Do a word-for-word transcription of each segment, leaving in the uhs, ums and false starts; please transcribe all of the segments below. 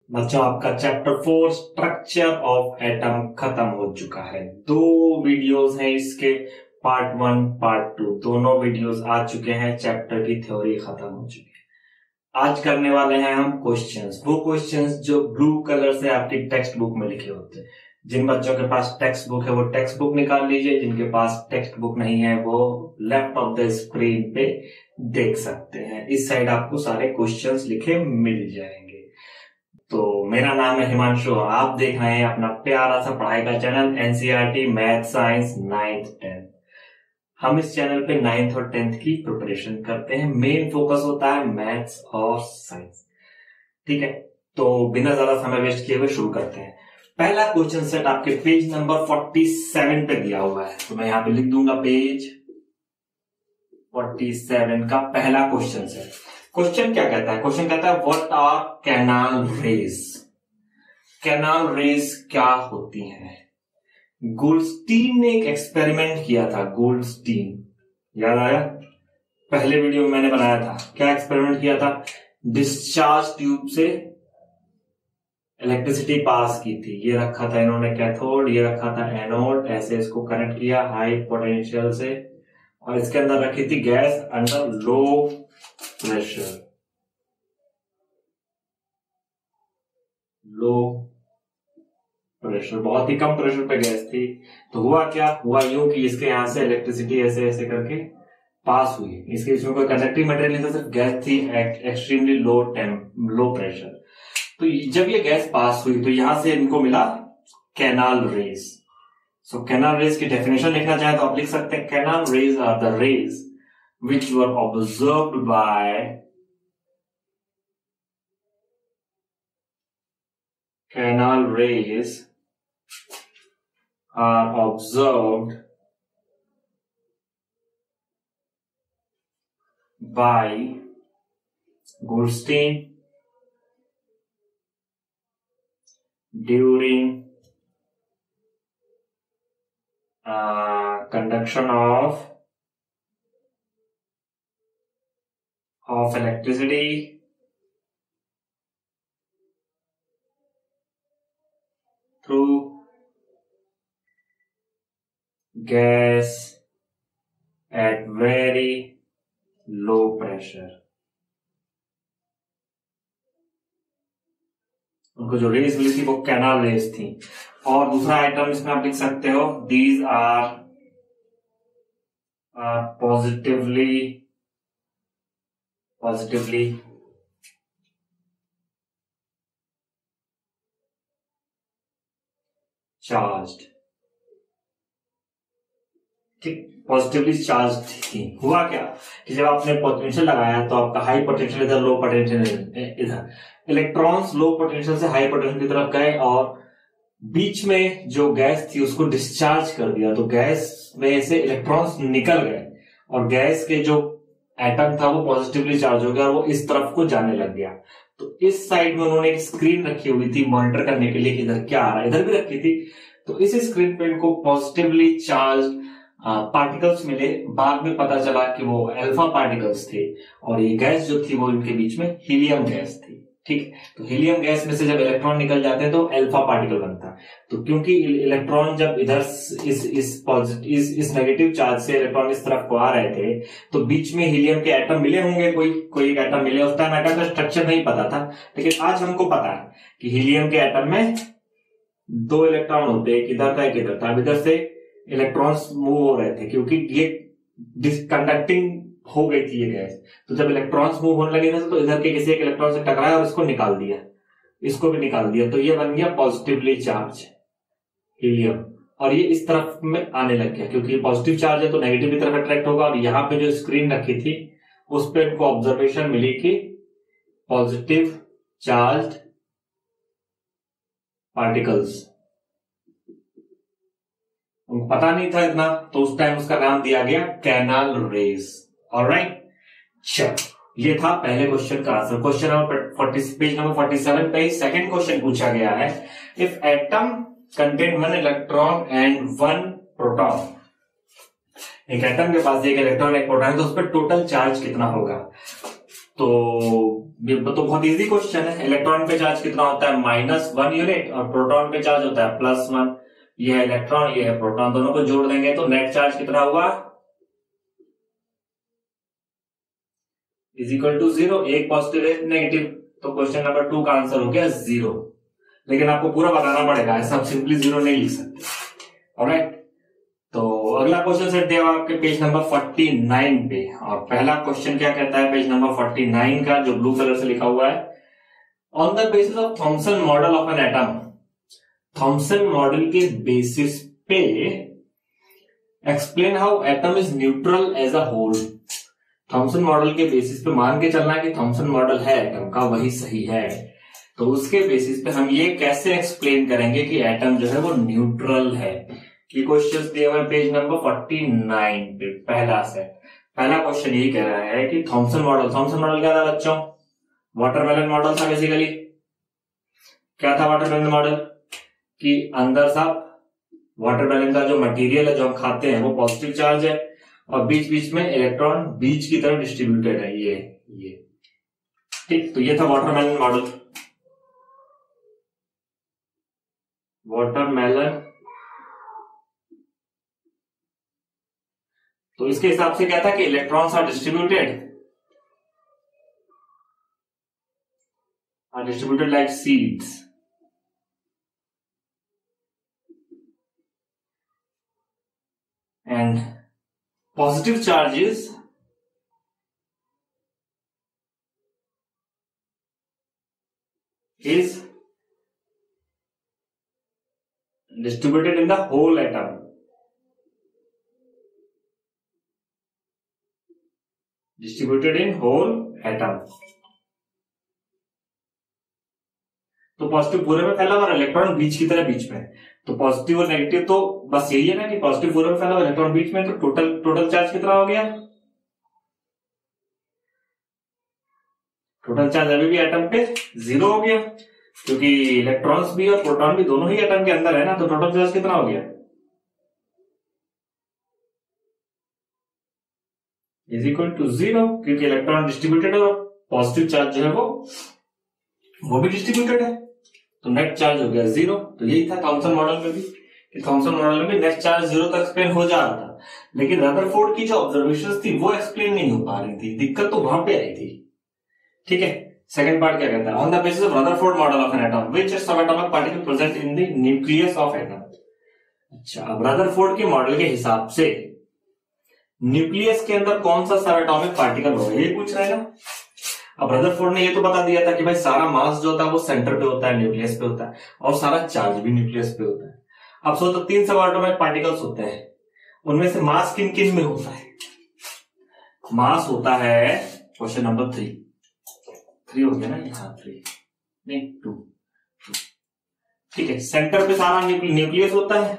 बच्चों, आपका chapter four structure of atom खत्म हो चुका है। दो वीडियोस हैं इसके, पार्ट वन पार्ट टू, दोनों वीडियोस आ चुके हैं। चैप्टर की थ्योरी खत्म हो चुकी है। आज करने वाले हैं हम क्वेश्चंस, वो क्वेश्चंस जो ब्लू कलर से आपकी टेक्स्ट बुक में लिखे होते हैं। जिन बच्चों के पास टेक्स्ट बुक है वो टेक्स्ट बुक निकाल लीजिए, जिनके पास टेक्स्ट बुक नहीं है वो लेफ्ट ऑफ द स्क्रीन पे देख सकते हैं। इस साइड आपको सारे क्वेश्चंस लिखे मिल जाएंगे। तो मेरा नाम है हिमांशु, आप देख रहे हैं अपना प्यारा सा पढ़ाई का channel NCERT math science ninth tenth. हम इस चैनल पे नाइन्थ और टेंथ की प्रिपरेशन करते हैं। मेन फोकस होता है मैथ्स और साइंस। ठीक है, तो बिना ज्यादा समय वेस्ट किए हुए शुरू करते हैं। पहला क्वेश्चन सेट आपके पेज नंबर फोर्टी सेवन पे दिया हुआ है, तो मैं यहां पे लिख दूंगा पेज फोर्टी सेवन का पहला क्वेश्चन सेट। क्वेश्चन क्या कहता है? क्वेश्चन कहता है what are canal rays. Canal rays क्या होती हैं? गोल्डस्टीन ने एक एक्सपेरिमेंट किया था। गोल्डस्टीन, याद आया? पहले वीडियो में मैंने बनाया था। क्या एक्सपेरिमेंट किया था? डिस्चार्ज ट्यूब से इलेक्ट्रिसिटी पास की थी। ये रखा था इन्होंने कैथोड, ये रखा था एनोड, ऐसे इसको कनेक्ट किया हाई पोटेंशियल से, और इसके अंदर रखी थी gas under low pressure. Low pressure, बहुत ही कम प्रेशर पे गैस थी। तो हुआ क्या? हुआ यूं कि इसके यहां से इलेक्ट्रिसिटी ऐसे ऐसे करके पास हुई। इसके इसमें कोई कंडक्टिव मटेरियल नहीं था, सिर्फ गैस थी extremely low temp low pressure. तो जब ये गैस पास हुई तो यहां से इनको मिला canal rays. So canal rays की डेफिनेशन लिखना चाहे तो आप लिख सकते हैं, canal rays are the rays which were observed by canal rays are observed by Goldstein during uh, conduction of of electricity through gas at very low pressure। उनको जो रेज मिली थी वो कैनाल रेज थी। और दूसरा आइटम इसमें आप लिख सकते हो, these are positively positively charged। ठीक, पॉजिटिवली चार्ज थी। हुआ क्या कि जब आपने पोटेंशियल लगाया तो आपका हाई पोटेंशियल इधर, लो पोटेंशियल इधर, इलेक्ट्रॉन्स लो पोटेंशियल से हाई पोटेंशियल की तरफ गए और बीच में जो गैस थी उसको डिस्चार्ज कर दिया। तो गैस में से इलेक्ट्रॉन्स निकल गए और गैस के जो एटम था वो पॉजिटिवली चार्ज हो गया और वो इस तरफ को जाने लग गया। तो इस साइड में उन्होंने एक स्क्रीन रखी हुई थी मॉनिटर करने के लिए कि इधर क्या आ रहा है, इधर भी रखी थी। तो इस स्क्रीन पे इनको पॉजिटिवली चार्ज पार्टिकल्स मिले। बाद में पता चला कि वो अल्फा पार्टिकल्स थे और ये गैस जो थी वो इनके बीच में हीलियम गैस थी। ठीक, तो हीलियम गैस में से जब इलेक्ट्रॉन निकल जाते हैं तो अल्फा पार्टिकल बनता है। तो क्योंकि इलेक्ट्रॉन जब इधर इस इस पॉजिटिव इस इस नेगेटिव चार्ज से इलेक्ट्रॉन इस तरफ को आ रहे थे तो बीच में हीलियम के एटम मिले होंगे, कोई कोई एक एटम मिले। उस टाइम एटम का स्ट्रक्चर नहीं पता था, लेकिन आज हमको पता है कि हीलियम के एटम में दो इलेक्ट्रॉन होते हैं, एक इधर था एक इधर था। अब इधर से इलेक्ट्रॉन्स मूव हो रहे थे क्योंकि ये डिसकंडक्टिंग हो गई थी ये गैस। तो जब इलेक्ट्रॉन्स मूव होने लगे थे तो इधर के किसी एक इलेक्ट्रॉन से टकराया और इसको निकाल दिया, इसको भी निकाल दिया। तो ये बन गया पॉजिटिवली चार्ज हीलियम, और ये इस तरफ में आने लग गया क्योंकि पॉजिटिव चार्ज है तो नेगेटिव की तरफ अट्रैक्ट होगा। और यहाँ पे जो स्क्रीन रखी थी उस पर इनको ऑब्जर्वेशन मिली कि पॉजिटिव चार्ज पार्टिकल्स, उनको पता नहीं था इतना, तो उस टाइम उसका नाम दिया गया कैनाल रेज। ऑलराइट, चलो ये था पहले क्वेश्चन का answer. Question number forty, page number forty seven पे सेकंड क्वेश्चन पूछा गया है, if atom contain one electron and one proton. एक एटम के पास एक इलेक्ट्रॉन एक प्रोटॉन, तो उस पर टोटल चार्ज कितना होगा? तो ये तो बहुत इजी क्वेश्चन है। इलेक्ट्रॉन पे चार्ज कितना होता है, माइनस वन यूनिट, और प्रोटॉन पे चार्ज होता है प्लस वन। ये है इलेक्ट्रॉन, ये है प्रोटॉन, दोनों को जोड़ देंगे तो नेट चार्ज कितना हुआ, इज इक्वल टू जीरो। एक पॉजिटिव एक नेगेटिव, तो क्वेश्चन नंबर टू का आंसर हो गया जीरो। लेकिन आपको पूरा बताना पड़ेगा, ऐसा आप सिंपली जीरो नहीं लिख सकते। ऑलराइट, तो अगला क्वेश्चन सेट दिया आपके पेज नंबर फोर्टी नाइन पे, और पहला क्वेश्चन क्या कहता है पेज नंबर फोर्टी नाइन का, जो ब्लू कलर से लिखा हुआ है, on the basis of Thomson model of an atom. Thomson model के बेसिस पे explain how atom is neutral as a whole. Thomson model के बेसिस पे मान के चलना है कि थॉमसन मॉडल है एटम का, वही सही है। तो उसके बेसिस पे हम ये कैसे एक्सप्लेन करेंगे कि एटम जो है वो न्यूट्रल है। ये क्वेश्चन दिए हुए पेज नंबर फोर्टी नाइन पे, पहला सेट। पहला क्वेश्चन यही कह रहा है कि थॉमसन मॉडल, थॉमसन मॉडल क्या था बच्चों, वाटरमेलन मॉडल था बेसिकली। क्या था वाटरमेलन मॉडल, कि अंदर सा वाटरमेलन का जो मटेरियल है जो हम खाते हैं वो पॉजिटिव चार्ज है, और बीच बीच में इलेक्ट्रॉन बीच की तरफ डिस्ट्रीब्यूटेड है, ये ये ठीक। तो ये था वाटरमेलन मॉडल। वाटरमेलन, तो इसके हिसाब से क्या था कि electrons are distributed are distributed like seeds, and positive charges is distributed in the whole atom. Distributed in whole atom. तो पॉजिटिव पूरे में फैला हुआ, इलेक्ट्रॉन बीच की तरह बीच में। तो पॉजिटिव और नेगेटिव तो बस यही है ना कि पॉजिटिव पूरे में फैला हुआ, इलेक्ट्रॉन बीच में, तो टोटल टोटल चार्ज कितना हो गया, टोटल चार्ज अभी भी एटम पे जीरो हो गया, क्योंकि इलेक्ट्रॉन्स भी और प्रोटॉन भी दोनों ही एटम के अंदर है ना। तो टोटल चार्ज कितना हो गया, इज इक्वल टू जीरो, क्योंकि इलेक्ट्रॉन डिस्ट्रीब्यूटेड है और पॉजिटिव चार्ज जो है वो वो भी डिस्ट्रीब्यूटेड है, तो नेट चार्ज हो गया जीरो। तो यही था थॉमसन मॉडल में भी, कि थॉमसन मॉडल में भी नेट चार्ज जीरो तक एक्सप्लेन हो जा रहा था, लेकिन रदरफोर्ड की जो ऑब्जर्वेशंस थी वो एक्सप्लेन नहीं हो पा रही थी, दिक्कत तो वहां पे आई थी। ठीक है, सेकंड पार्ट क्या कहता है, on the basis of Rutherford model of an atom which subatomic particle present in the nucleus of atom. अच्छा, अब रदरफोर्ड के मॉडल के हिसाब से न्यूक्लियस के अंदर कौन सा सबएटॉमिक पार्टिकल होगा, ये पूछ रहा है ना। अब रदरफोर्ड ने ये तो बता दिया था कि भाई सारा मास जो होता है वो सेंटर पे होता है, न्यूक्लियस पे होता है, और सारा चार्ज भी न्यूक्लियस पे होता है। अब सोचो तीन सबएटॉमिक पार्टिकल्स होते हैं, उनमें से मास किन किन में होता है, मास होता है क्वेश्चन नंबर थ्री, थ्री हो गया ना यहाँ, थ्री नहीं टू, ठीक है। सेंटर पे सारा न्यूक्लियस होता है,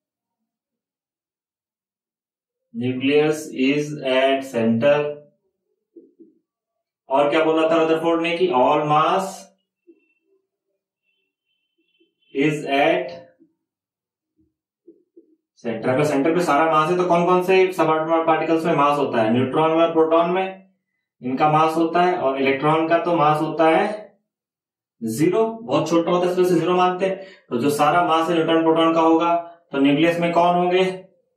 न्यूक्लियस इज एट सेंटर, और क्या बोला था रदरफोर्ड ने कि all mass is at centre. अगर सेंटर पे सारा मास है तो कौन कौन से सबएटॉमिक पार्टिकल्स में मास होता है, न्यूट्रॉन में, प्रोटॉन में इनका मास होता है, और इलेक्ट्रॉन का तो मास होता है जीरो, बहुत छोटा होता है इसलिए उसे जीरो मानते हैं। तो जो सारा मास है न्यूट्रॉन प्रोटॉन का होगा, तो न्यूक्लियस में कौन होंगे,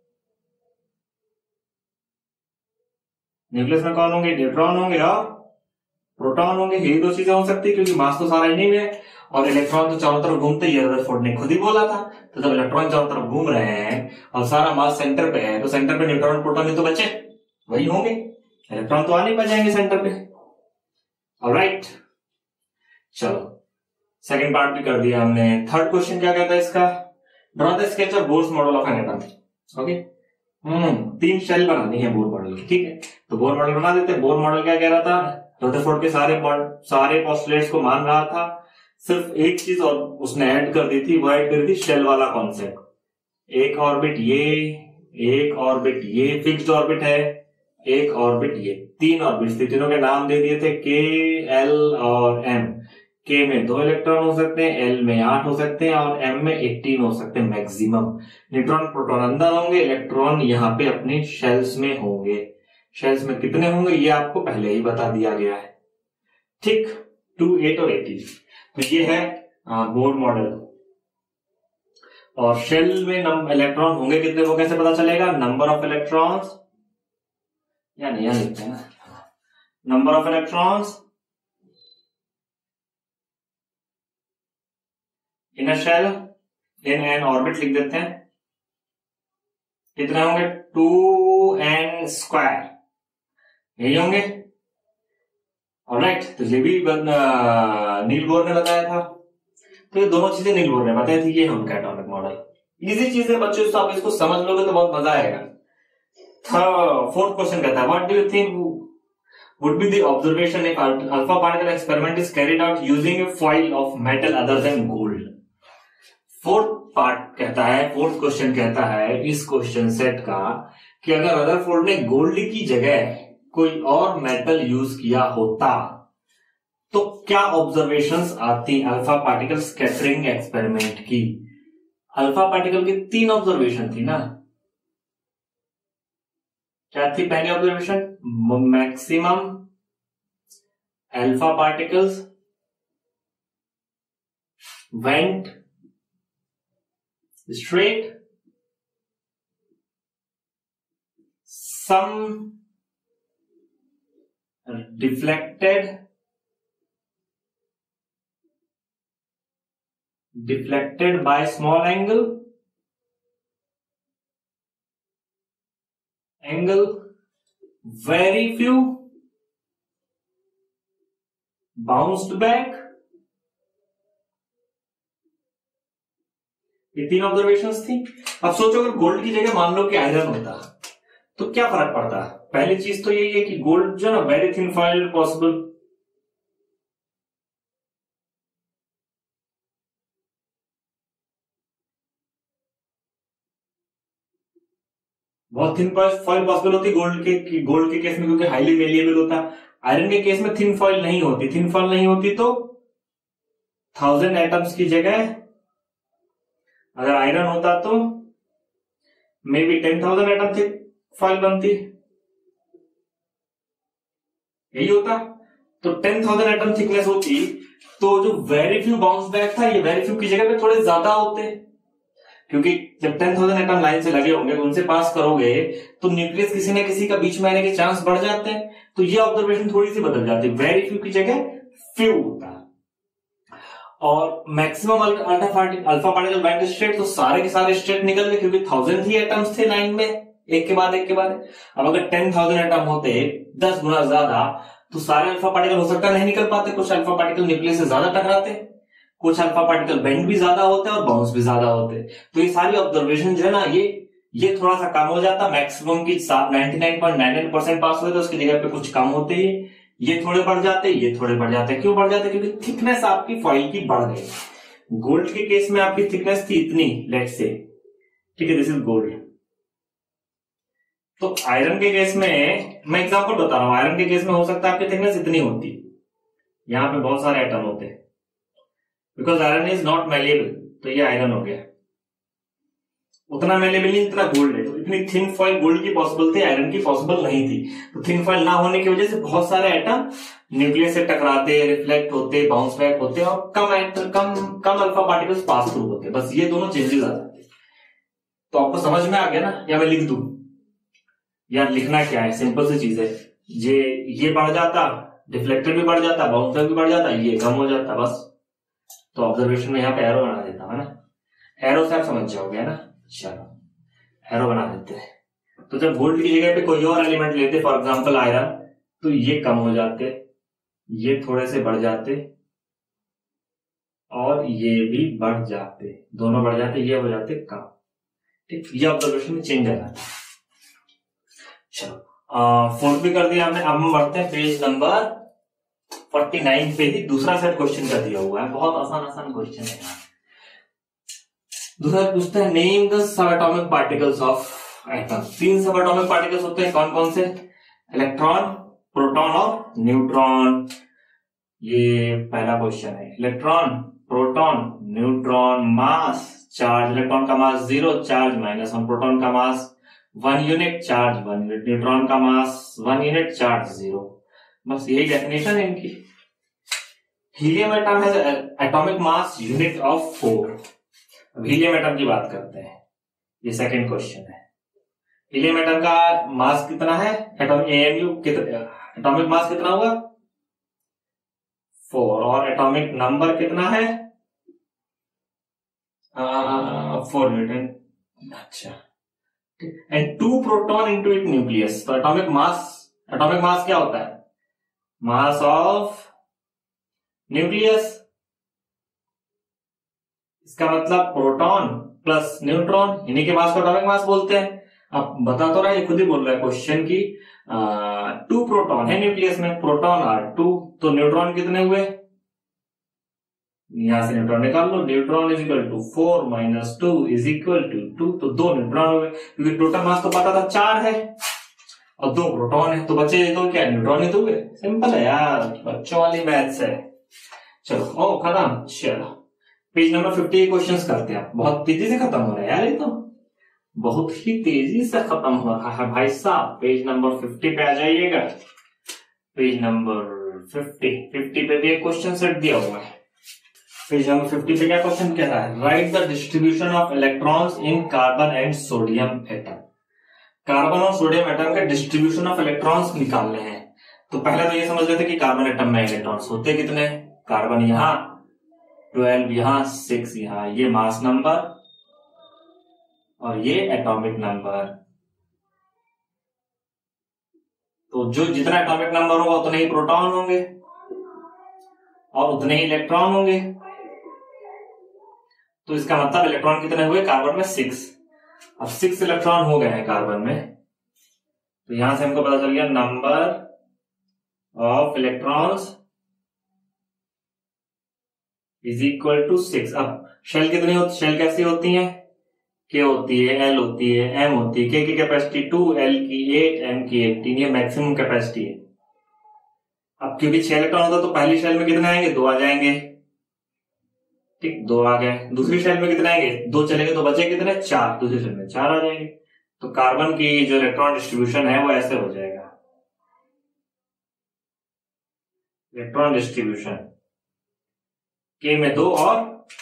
न्यूक्लियस में कौन होंगे, न्यूट्रॉन होंगे और प्रोटॉन होंगे। यही दो चीजें हो सकती है, क्योंकि मास तो सारा इन्हीं में है, और इलेक्ट्रॉन तो चारों तरफ घूमते ही, रदरफोर्ड ने खुद ही बोला था। तो जब इलेक्ट्रॉन चारों तरफ घूम रहे हैं और सारा मास सेंटर पे है, तो सेंटर पे न्यूट्रॉन प्रोटॉन ही तो बचे, वही होंगे, इलेक्ट्रॉन तो आ नहीं पाएंगे सेंटर पे। ऑलराइट, चलो सेकंड पार्ट भी कर दिया हमने। थर्ड क्वेश्चन क्या कहता है इसका, draw the sketch of Bohr's model of an atom. Okay, hmm तीन शेल बनानी है बोर मॉडल की, ठीक है। तो बोर मॉडल बना देते हैं। बोर मॉडल क्या कह रहा था, रदरफोर्ड के सारे सारे पोस्टुलेट्स को मान रहा था, सिर्फ एक चीज और उसने ऐड कर दी थी, वो ऐड कर दी शेल वाला कॉन्सेप्ट। एक ऑर्बिट ये, एक ऑर्बिट ये फिक्स्ड ऑर्बिट है, एक ऑर्बिट ये, तीन ऑर्बिट थे, तीनों के नाम दे दिए थे के, एल और एम। के में दो इलेक्ट्रॉन हो सकते हैं, एल में आठ हो सकते हैं, और एम में अठारह हो सकते हैं मैक्सिमम। न्यूट्रॉन प्रोटॉन अंदर होंगे, इलेक्ट्रॉन यहाँ पे अपने शेल्स में होंगे। शेल्स में कितने होंगे ये आपको पहले ही बता दिया गया है। थिक टू एट और एटीन। तो ये है बोर मॉडल। और शेल में इलेक्ट्रॉन होंगे कितने वो कैसे पता चलेगा? नंबर ऑफ इलेक्ट्रॉन्स, या नहीं यहां लिखते हैं ना, number of electrons in a shell in an orbit लिख देते हैं। कितने होंगे? टू एन स्क्वायर, यही होंगे। ऑलराइट, तो ये भी नील बोर ने बताया था। तो ये दोनों चीजें नील बोर ने बताई थी। ये है उनका एटॉमिक मॉडल। इजी चीजें बच्चों, तो आप इसको समझ लोगे तो बहुत मजा आएगा। फोर्थ क्वेश्चन कहता है, what do you think would be the observation if alpha particle experiment is carried out using a foil of metal other than gold? Fourth part कहता है, फोर्थ क्वेश्चन कहता है इस क्वेश्चन सेट का कि अगर रदरफोर्ड ने गोल्ड की जगह कोई और मेटल यूज किया होता तो क्या ऑब्जर्वेशंस आती अल्फा पार्टिकल स्कैटरिंग एक्सपेरिमेंट की? अल्फा पार्टिकल की तीन ऑब्जर्वेशन थी ना। क्या थी पहली observation? Maximum alpha particles went straight, some deflected deflected by small angle angle very few bounced back। ये तीन ऑब्जर्वेशंस थी। अब सोचो अगर गोल्ड की जगह मान लो कि आयरन होता तो क्या फर्क पड़ता? पहली चीज तो यही है कि गोल्ड जो ना वेरी थिन फॉइल पॉसिबल, बहुत थिन फॉइल पॉसिबल होती गोल्ड के गोल्ड के केस में, क्योंकि हाईली मेलिएबल होता। आयरन के केस में थिन फॉइल नहीं होती। थिन फॉइल नहीं होती तो थाउजेंड एटम्स की जगह अगर आयरन होता तो may be ten thousand atom thick foil बनती, यही होता। तो टेन थाउजेंड एटम थिकनेस होती तो जो वेरी फ्यू बाउंस बैक था ये वेरी फ्यू की जगह पे थोड़े ज्यादा होते, क्योंकि जब टेन थाउजेंड एटम लाइन से लगे होंगे तो उनसे पास करोगे तो न्यूक्लियस किसी न किसी का बीच में आने के चांस बढ़ जाते हैं। तो ये ऑब्जर्वेशन थोड़ी सी बदल जाती, वेरी फ्यू की जगह फ्यू होता। और maximum alpha particle went straight, तो सारे के सारे स्ट्रेट निकल गए क्योंकि थाउजेंड ही एटम्स थे लाइन में, एक के बाद एक के बाद। अब अगर टेन थाउजेंड एटम होते दस गुना ज्यादा तो सारे अल्फा पार्टिकल हो सकता नहीं निकल पाते। कुछ अल्फा पार्टिकल न्यूक्लियस से ज्यादा टकराते, कुछ अल्फा पार्टिकल बेंड भी ज्यादा होते और बाउंस भी ज्यादा होते। तो ये सारी ऑब्जर्वेशन जो है ना ये ये थोड़ा सा कम हो जाता। मैक्सिमम की ninety nine point nine nine percent pass हुए तो उसकी जगह पे कुछ कम होते ही, ये थोड़े बढ़ जाते, ये थोड़े बढ़ जाते। क्यों बढ़ जाते? क्योंकि थिकनेस आपकी फॉइल की बढ़ गई। गोल्ड के केस में आपकी थिकनेस थी इतनी, लेट्स से, ठीक है, दिस इज गोल्ड। तो आयरन के केस में मैं एग्जांपल बता रहा हूं, आयरन के केस में हो सकता है आपकी थिकनेस इतनी होती, यहां पे बहुत सारे एटम होते, because iron is not malleable, तो ये आयरन हो गया। उतना मेलेबल नहीं जितना गोल्ड है, तो इतनी थिन फॉइल गोल्ड की पॉसिबल थी, आयरन की पॉसिबल नहीं थी। तो थिन फॉइल ना होने की वजह से बहुत सारे एटम न्यूक्लियस से टकराते, रिफ्लेक्ट होते, बाउंस बैक होते और कम एटम कम कम अल्फा पार्टिकल्स पास थ्रू होते। बस ये दोनों चेंजेस आ जाते। तो आपको समझ में आ गया ना? या मैं लिख दूं? यार लिखना क्या है, सिंपल सी चीज है। ये ये बढ़ जाता, डिफ्लेक्टर भी बढ़ जाता, बाउंस बैक भी बढ़ जाता, ये कम हो जाता बस। तो ऑब्जर्वेशन में यहाँ पे एरो बना देता है ना, एरो से आप समझ जाओगे ना। चलो एरो बना देते हैं। तो जब गोल्ड की जगह पे कोई और एलिमेंट लेते, फॉर एग्जांपल आयरन, तो ये कम हो जाते, ये थोड़े से बढ़ जाते और ये भी बढ़ जाते, दोनों बढ़ जाते, ये हो जाते कम। ठीक, ये ऑब्जर्वेशन में चेंज आ जाता है। चलो फोर्थ भी कर दिया हमने। अब हम बढ़ते हैं पेज नंबर फोर्टी नाइन पे ही दूसरा सेट क्वेश्चन का दिया हुआ है। बहुत आसान आसान क्वेश्चन है यहाँ। दूसरा पूछता है name the sub atomic particles of atom. तीन सब एटॉमिक पार्टिकल्स होते हैं, कौन कौन से? इलेक्ट्रॉन, प्रोटॉन और न्यूट्रॉन। ये पहला क्वेश्चन है। Electron, proton, neutron, mass, charge. Electron का mass zero, charge minus one. Proton का mass one unit, charge one unit. Neutron का mass one unit, charge zero. बस यही डेफिनेशन है इनकी। Helium atom has atomic mass unit of four. अब helium atom की बात करते हैं, ये सेकंड क्वेश्चन है। हीलियम एटम का मास कितना है, एटॉमिक एएमयू कितना, एटॉमिक मास कितना होगा फोर, और एटॉमिक नंबर कितना है फोर न्यूटन। अच्छा, and two proton into it nucleus. तो एटॉमिक मास, एटॉमिक मास क्या होता है, मास ऑफ न्यूक्लियस। इसका मतलब प्रोटॉन प्लस न्यूट्रॉन, इन्हीं के मास को एटॉमिक मास बोलते हैं। अब बता तो रहा है, खुद ही बोल रहा है क्वेश्चन की, टू प्रोटॉन है न्यूक्लियस में, प्रोटॉन आर टू, तो न्यूट्रॉन कितने हुए, यहां से न्यूट्रॉन निकाल लो, neutron is equal to four minus two is equal to two, तो दो न्यूट्रॉन हुए, क्योंकि टोटल मास तो पता था चार है और दो प्रोटॉन है, तो बचे दो क्या, न्यूट्रॉन ही तो हुए। सिंपल है यार, बच्चों वाली मैथ्स है। चलो ओ खत्म। चलो पेज नंबर फिफ्टी क्वेश्चंस करते हैं। बहुत तेजी से खत्म हो रहा है यार, ये तो बहुत ही तेजी से खत्म हो रहा है भाई साहब। पेज नंबर फिफ्टी पे आ जाइएगा। पेज नंबर फिफ्टी, फिफ्टी पे भी एक क्वेश्चन सेट दिया हुआ है। पेज नंबर फिफ्टी पे क्या क्वेश्चन कह रहा है, write the distribution of electrons in carbon and sodium atom. Carbon और सोडियम एटम के डिस्ट्रीब्यूशन ऑफ इलेक्ट्रॉन्स निकालने हैं। तो पहले तो ये समझ लेते कि कार्बन एटम में इलेक्ट्रॉन्स होते कितने, कार्बन यहां ट्वेल्व, यहां सिक्स, यहां, ये मास नंबर और ये एटॉमिक नंबर। तो जो जितना एटॉमिक नंबर होगा उतने ही प्रोटॉन होंगे और उतने ही इलेक्ट्रॉन होंगे। तो इसका मतलब इलेक्ट्रॉन कितने हुए, कार्बन में सिक्स। अब सिक्स इलेक्ट्रॉन हो गए हैं कार्बन में, तो यहां से हमको पता चल गया number of electrons is equal to six. अब शेल कितनी होती, शेल कैसी होती है, के होती है, एल होती है, एम होती है। के की कैपेसिटी टू, एल की एट, एम की एटीन, ये मैक्सिमम कैपेसिटी है। अब क्योंकि छह इलेक्ट्रॉन होता तो पहली शेल में कितने आएंगे, दो आ जाएंगे, ठीक, दो आ गए। दूसरी शेल में कितने आएंगे, दो चलेंगे तो बचे कितने, चार, दूसरी शेल में चार आ जाएंगे। तो कार्बन की जो इलेक्ट्रॉन डिस्ट्रीब्यूशन है वो ऐसे हो जाएगा, इलेक्ट्रॉन डिस्ट्रीब्यूशन के में दो और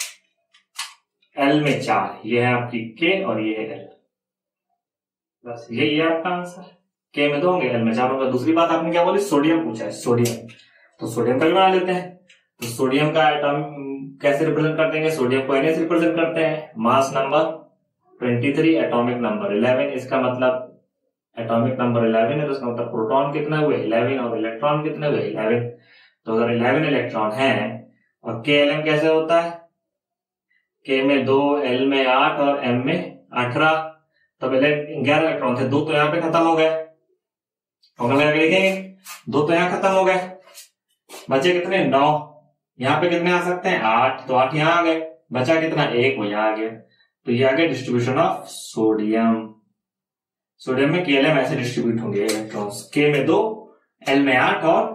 एल में चार, ये है आपकी के और ये है एल, बस यही है आपका आंसर। के में दो होंगे, एल में चार होगा। दूसरी बात आपने क्या बोली, सोडियम पूछा है, सोडियम, तो सोडियम का भी बना लेते हैं। तो सोडियम का एटम कैसे रिप्रेजेंट करते हैं, सोडियम को एन से रिप्रेजेंट करते हैं, मास नंबर तेईस, एटॉमिक नंबर ग्यारह। इसका मतलब एटॉमिक नंबर ग्यारह है तो इसका मतलब प्रोटॉन कितने हुए ग्यारह और इलेक्ट्रॉन कितने हुए ग्यारह। तो अगर ग्यारह इलेक्ट्रॉन है, और के एल एम कैसे होता है, के में दो, एल में आठ और एम में अठारह, तब ग्यारह इलेक्ट्रॉन थे, दो तो यहाँ पे खत्म हो गए, लिखेंगे दो तो यहाँ खत्म हो गए, बचे कितने, नौ। यहाँ पे कितने आ सकते हैं, आठ, तो आठ यहाँ आ गए, बचा कितना, एक, वो यहाँ आ गया। तो ये आ गया डिस्ट्रीब्यूशन ऑफ सोडियम। सोडियम में के एल एम ऐसे डिस्ट्रीब्यूट होंगे इलेक्ट्रॉन्स, के में दो, एल में आठ और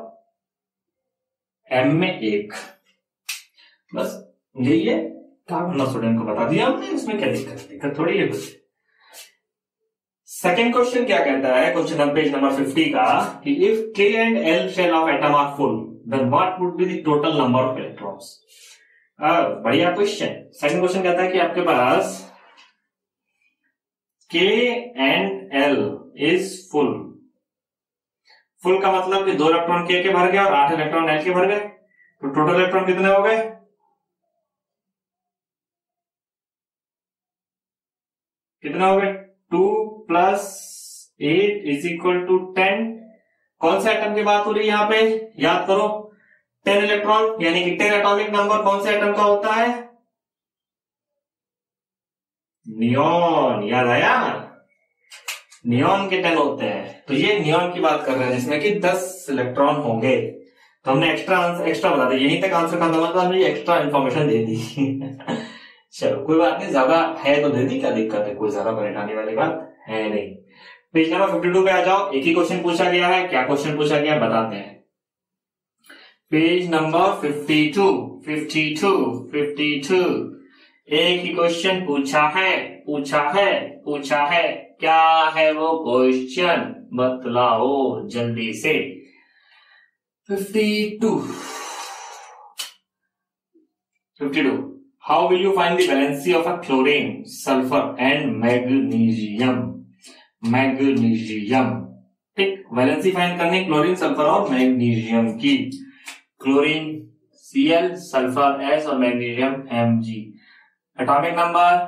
एम में एक, बस यही है। कार्बन और सोडियम को बता दिया हमने, इसमें क्या दिक्कत, दिक्कत थोड़ी है कुछ। सेकेंड क्वेश्चन क्या कहता है, क्वेश्चन पेज नंबर फिफ्टी का, कि if K and L shell of atom are full then what would be the total number of electrons. बढ़िया क्वेश्चन। सेकंड क्वेश्चन कहता है कि आपके पास K and L is full. Full का मतलब कि दो इलेक्ट्रॉन के के भर गए और आठ इलेक्ट्रॉन एल के भर गए, तो टोटल इलेक्ट्रॉन कितने हो गए, कितना हो गए, two plus eight is equal to ten. कौन से एटम की बात हो रही है यहाँ पे, याद करो, टेन इलेक्ट्रॉन, यानी कि टेन एटॉमिक नंबर कौन से एटम का होता है, नियॉन। याद आया, नियॉन के टेन होते हैं। तो ये नियॉन की बात कर रहे हैं जिसमें कि दस इलेक्ट्रॉन होंगे। तो हमने एक्स्ट्रा आंसर एक्स्ट्रा बता दिया, यहीं तक आंसर खत्म हुआ, तो हमने एक्स्ट्रा इन्फॉर्मेशन दे दी। चलो कोई बात नहीं, ज्यादा है तो दे दी, क्या दिक्कत है, कोई ज्यादा परेशानी वाली बात है नहीं। पेज नंबर फिफ्टी टू पे आ जाओ। एक ही क्वेश्चन पूछा गया है, क्या क्वेश्चन पूछा गया बताते हैं। Page number fifty two, fifty two, fifty two, एक ही क्वेश्चन पूछा है, पूछा है, पूछा है। क्या है वो क्वेश्चन, बतलाओ जल्दी से। Fifty two, fifty two, how will you find the valency of a chlorine, sulphur and magnesium, magnesium, ठीक, वैलेंसी फाइंड करनी क्लोरीन, सल्फर और मैग्नीशियम की। Chlorine C L, sulphur S और magnesium M G. Atomic number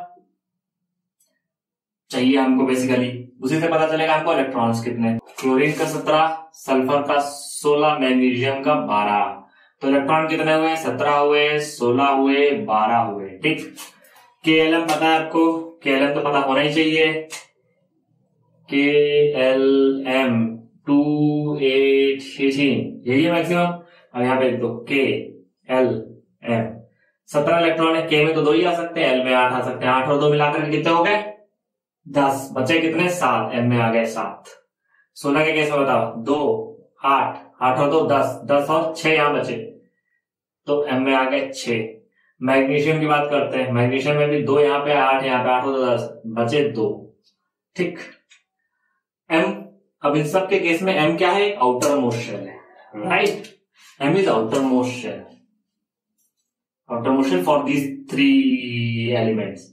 चाहिए हमको basically, उसी से पता चलेगा हमको इलेक्ट्रॉन्स कितने। क्लोरीन का सत्रह, सल्फर का सोलह, मैग्नीशियम का बारह। तो इलेक्ट्रॉन कितने हुए, सत्रह हुए, सोलह हुए, बारह हुए, ठीक। के एल एम पता है आपको, के एल एम तो पता होना ही चाहिए, K L M two eight eighteen, यही है मैक्सिमम। और यहाँ पे लिख दो के एल एम, सत्रह इलेक्ट्रॉन है, के में तो दो ही आ सकते हैं, एल में आठ आ सकते हैं, आठ और दो मिलाकर कितने हो गए, दस, बचे कितने, सात, एम में आ गए सात। सोलह के केस में बताओ, दो, आठ, आठ और दो दस, दस और छह यहां बचे, तो एम में आ गए छह। मैग्नीशियम की बात करते हैं, मैग्नीशियम में भी दो यहाँ पे, आठ यहाँ पे, आठ और दो दस, बचे दो, ठीक। एम, अब इन सब के केस में एम क्या है, आउटर मोस्ट शेल है, right, M is outermost shell, outermost shell for these three elements.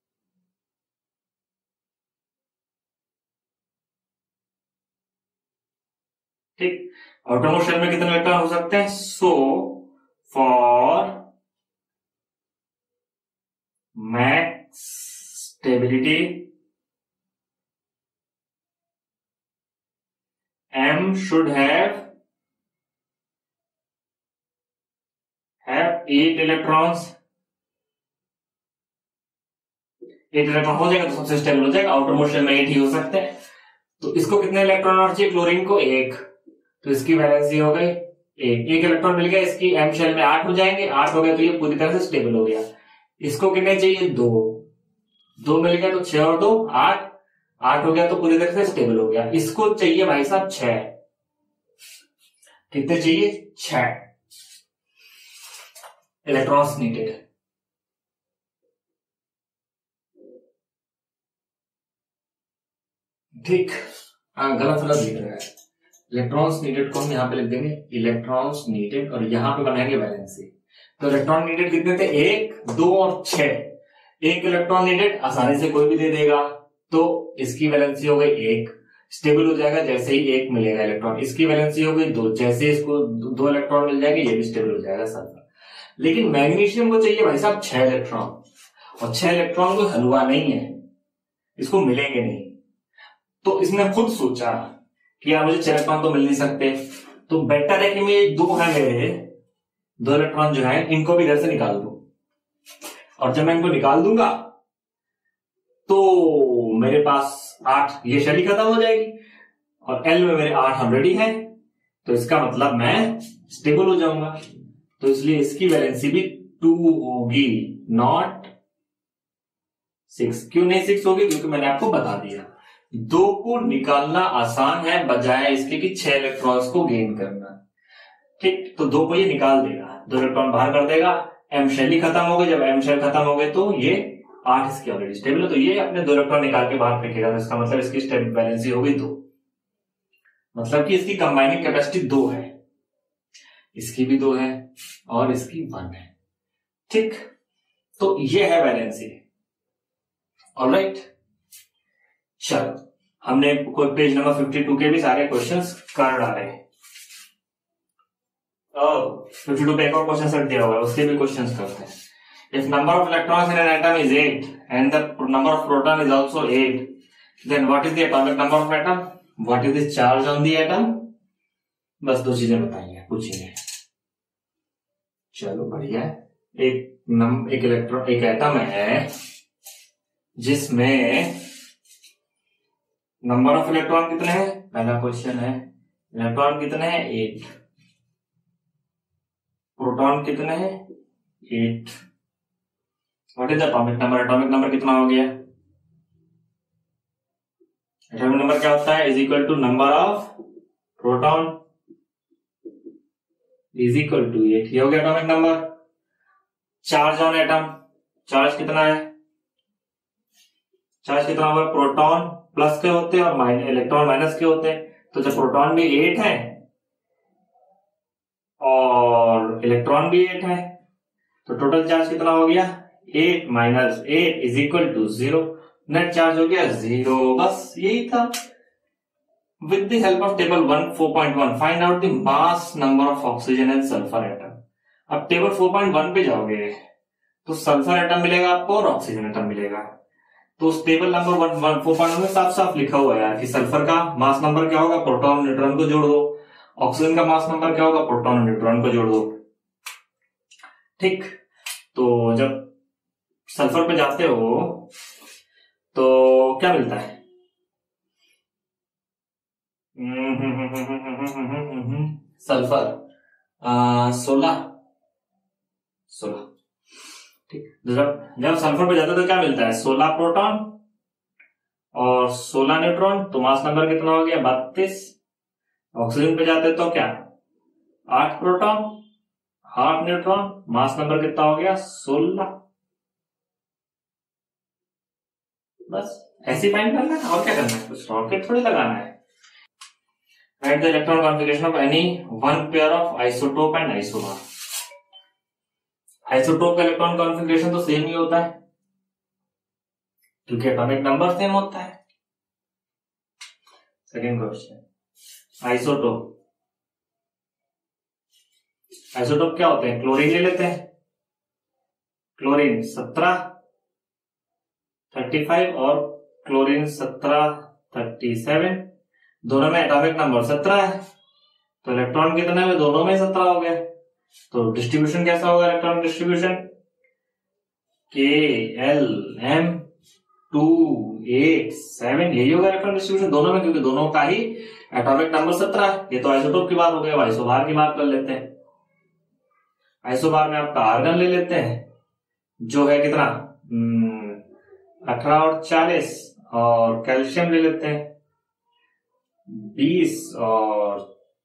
ठीक, आउटर मोस्ट शेल में कितने इलेक्ट्रॉन हो सकते हैं, so for max stability M should have have eight electrons, eight electron हो जाएगा तो सबसे स्टेबल हो जाएगा, आउटर मोस्ट शेल में एट ही हो सकते हैं। तो इसको कितने इलेक्ट्रॉन और चाहिए, क्लोरीन को एक, तो इसकी वैलेंसी हो गई एक, एक इलेक्ट्रॉन मिल गया, इसकी एम शेल में आठ हो जाएंगे, आठ हो गए तो ये पूरी तरह से स्टेबल हो गया। इसको कितने चाहिए, दो, दो मिल गया तो छह और दो आठ, आठ हो गया तो पूरी तरह से स्टेबल हो गया। इसको चाहिए भाई साहब छह, कितने चाहिए, छह इलेक्ट्रॉन्स नीडेड। ठीक, हाँ गलत गलत लिख रहा है, इलेक्ट्रॉन्स नीडेड को हम यहाँ पे लिख देंगे इलेक्ट्रॉन्स नीडेड, और यहाँ पे बनाएंगे वैलेंसी। तो इलेक्ट्रॉन नीडेड कितने थे, एक, दो और छह। एक इलेक्ट्रॉन नीडेड आसानी से कोई भी दे देगा, तो इसकी वैलेंसी हो गई एक, स्टेबल हो जाएगा जैसे ही एक मिलेगा इलेक्ट्रॉन। इसकी वैलेंसी हो गई दो, जैसे इसको दो इलेक्ट्रॉन मिल जाएंगे ये भी स्टेबल हो जाएगा सल्फर। लेकिन मैग्नीशियम को चाहिए भाई साहब छह इलेक्ट्रॉन, और छह इलेक्ट्रॉन कोई हलवा नहीं है, इसको मिलेंगे नहीं। तो इसने खुद सोचा कि यार मुझे छह इलेक्ट्रॉन तो मिल नहीं सकते, तो बेटर है कि मैं दो है मेरे दो इलेक्ट्रॉन जो है इनको भी इधर से निकाल दूं, और जब मैं इनको निकाल दूंगा तो मेरे पास आठ, ये शेल खत्म हो जाएगी, और एल में मेरे आठ ऑलरेडी है, तो इसका मतलब मैं स्टेबल हो जाऊंगा। तो इसलिए इसकी वैलेंसी भी टू होगी, नॉट सिक्स। क्यों नहीं सिक्स होगी, क्योंकि मैंने आपको बता दिया दो को निकालना आसान है बजाय इसके कि छह इलेक्ट्रॉन्स को गेन करना। ठीक, तो दो को ये निकाल देगा, दो इलेक्ट्रॉन बाहर कर देगा, एम शेल ही खत्म हो गए। जब एम शेल खत्म हो गए तो ये आठ इसकी ऑलरेडी स्टेबल है, तो ये अपने दो इलेक्ट्रॉन निकाल के बाहर फेंकेगा, तो इसका मतलब इसकी स्टेबल वैलेंसी हो गई दो, मतलब कि इसकी कंबाइनिंग कैपेसिटी दो है, इसकी भी दो है और इसकी वन है। ठीक, तो ये है वैलेंसी। ऑलराइट, चलो हमने कोई पेज नंबर फिफ्टी टू के भी सारे क्वेश्चंस कर डाले। फिफ्टी टू पे एक और क्वेश्चन सेट दिया हुआ है, उसके भी क्वेश्चंस करते हैं। If number of electrons in an atom is eight and the number of proton is also eight, then what is the atomic number of atom? What is the charge on the atom? बस दो चीजें बताइए, पूछिए। चलो बढ़िया। एक नम एक electron एक एटम है जिसमें नंबर ऑफ इलेक्ट्रॉन कितने हैं, पहला क्वेश्चन है। इलेक्ट्रॉन कितने हैं, एट। प्रोटॉन कितने हैं, eight. What is atomic number, atomic number कितना हो गया, एटॉमिक नंबर क्या होता है, is equal to number of proton is equal to eight. ये हो गया atomic number. Charge on atom, charge कितना है, चार्ज कितना होगा, प्रोटॉन प्लस के होते हैं और इलेक्ट्रॉन माइनस के होते हैं, तो जब प्रोटॉन भी एट है और इलेक्ट्रॉन भी एट है तो टोटल चार्ज कितना हो गया, eight minus eight is equal to zero, net charge हो गया जीरो। बस यही था। With the help of table one four point one find out the mass number of oxygen and sulphur atom. अब table four point one पे जाओगे तो sulphur atom मिलेगा आपको और ऑक्सीजन एटम मिलेगा। तो उस table number one one four point one में साफ साफ लिखा हुआ है यार कि सल्फर का मास नंबर क्या होगा, प्रोटॉन और न्यूट्रॉन को जोड़ दो। ऑक्सीजन का मास नंबर क्या होगा, प्रोटॉन और न्यूट्रॉन को जोड़ दो। ठीक, तो जब सल्फर पे जाते हो तो क्या मिलता है, सल्फर सोलह सोलह। ठीक, जब जब सल्फर पे जाते हो तो क्या मिलता है, सोलह प्रोटॉन और सोलह न्यूट्रॉन। तो मास नंबर कितना हो गया, बत्तीस। ऑक्सीजन पे जाते तो क्या, आठ प्रोटॉन आठ न्यूट्रॉन, मास नंबर कितना हो गया, सोलह। बस ऐसे फाइंड करना है, और क्या करना है, कुछ रॉकेट थोड़ी लगाना है। Write the electron configuration of any one pair of isotope and isobar. Isotope का इलेक्ट्रॉन कॉन्फिगरेशन तो सेम ही होता है क्योंकि एटॉमिक नंबर सेम होता है। सेकेंड क्वेश्चन, आइसोटोप आइसोटोप क्या होते हैं, क्लोरीन ले लेते हैं, क्लोरीन सत्रह थर्टी फाइव और क्लोरीन सत्रह थर्टी सेवन, दोनों में एटॉमिक नंबर सत्रह है। तो इलेक्ट्रॉन कितने में, दोनों में सत्रह हो गए। तो डिस्ट्रीब्यूशन कैसा होगा, electron distribution K L M two eight seven, यही होगा इलेक्ट्रॉन डिस्ट्रीब्यूशन दोनों में, क्योंकि दोनों का ही एटॉमिक नंबर सत्रह है। ये तो आइसोटोप की बात हो गई। आइसोबार की बात कर लेते हैं। आइसोबार में आपका आर्गन ले लेते हैं जो है कितना, अठारह और चालीस, और कैल्शियम ले लेते हैं बीस और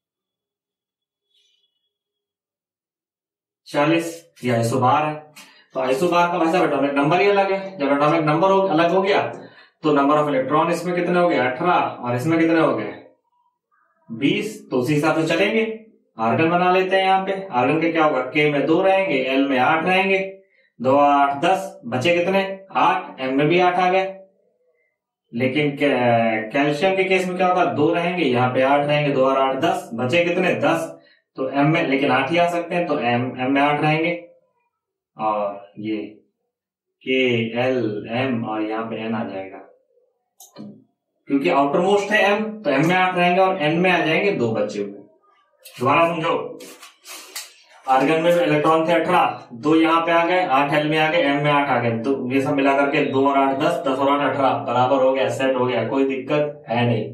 चालीस। ये आइसोबार है। तो आइसोबार का भाई साहब एटॉमिक नंबर ही अलग है। जब एटॉमिक नंबर हो, अलग हो गया तो नंबर ऑफ इलेक्ट्रॉन इसमें कितने हो गए, अठारह, और इसमें कितने हो गए, बीस। तो उसी हिसाब से चलेंगे। आर्गन बना लेते हैं। यहाँ पे आर्गन के क्या होगा, के में दो रहेंगे, एल में आठ रहेंगे, दो आठ दस, बचे कितने, आठ। एम में भी आठ आ गए। लेकिन कैल्शियम के केस में क्या होगा, दो रहेंगे, यहाँ पे आठ रहेंगे, दो और आठ दस, बचे कितने, दस। तो एम में लेकिन आठ ही आ सकते हैं, तो एम एम में आठ रहेंगे, और ये के एल एम और यहाँ पे एन आ जाएगा, क्योंकि आउटर मोस्ट है एम, तो एम में आठ रहेंगे और एन में आ जाएंगे दो बचे हुए। दोबारा समझो, आर्गन में इलेक्ट्रॉन थे अठारह, दो यहाँ पे आ गए, आठ एल में आ गए, एम में आठ आ गए, तो ये सब मिला करके दो और आठ दस, दस और आठ अठारह, बराबर हो गया, सेट हो गया, कोई दिक्कत है नहीं।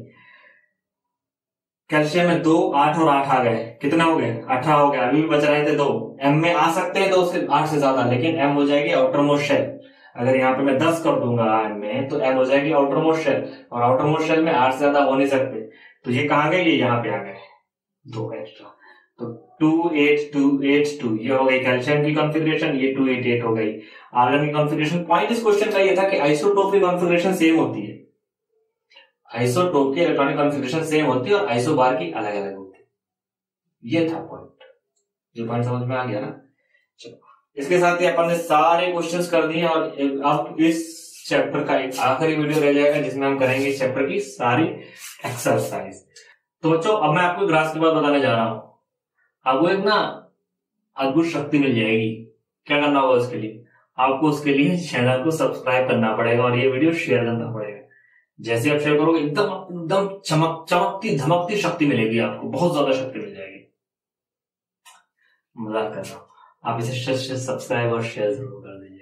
कैल्शियम में दो, आठ और आठ आ गए, कितना हो गए, अठारह हो गया। अभी भी बच रहे थे दो। एम में आ सकते हैं दो से आठ से ज्यादा, लेकिन एम हो जाएगी आउटर मोस्ट शेल। अगर यहाँ पे मैं दस कर दूंगा एम में, तो एम हो जाएगी आउटर मोस्ट शेल, और आउटर मोस्ट शेल में आठ से ज्यादा हो नहीं सकते। तो ये कहाँ गए, ये यहाँ पे आ गए दो एक्स्ट्रा। तो two eight two eight two, ये हो गई कैल्शियम की कॉन्फ़िगरेशन, ये टू एट एट हो गई आर्गन की कॉन्फ़िगरेशन। पॉइंट इस क्वेश्चन का ये था कि आइसोटोप की कॉन्फ़िगरेशन सेम होती है, आइसोटोप की इलेक्ट्रॉनिक कॉन्फ़िगरेशन सेम होती है और आइसोबार की अलग अलग होती है। ये था पॉइंट, जो पॉइंट समझ में आ गया ना। चलो, इसके साथ ही अपन ने सारे क्वेश्चंस कर दिए, और अब इस चैप्टर का एक आखिरी वीडियो रह जाएगा जिसमें हम करेंगे इस चैप्टर की सारी एक्सरसाइज। तो बच्चों, अब मैं आपको ग्राफ की बात बताने जा रहा हूं। आपको एक ना अद्भुत शक्ति मिल जाएगी। क्या करना होगा उसके लिए, आपको उसके लिए चैनल को सब्सक्राइब करना पड़ेगा और ये वीडियो शेयर करना पड़ेगा। जैसे आप शेयर करोगे, एकदम एकदम चमक चमकती धमकती शक्ति मिलेगी आपको, बहुत ज्यादा शक्ति मिल जाएगी। मजाक कर रहा हूं, आप इसे सब्सक्राइब और शेयर जरूर कर दीजिए।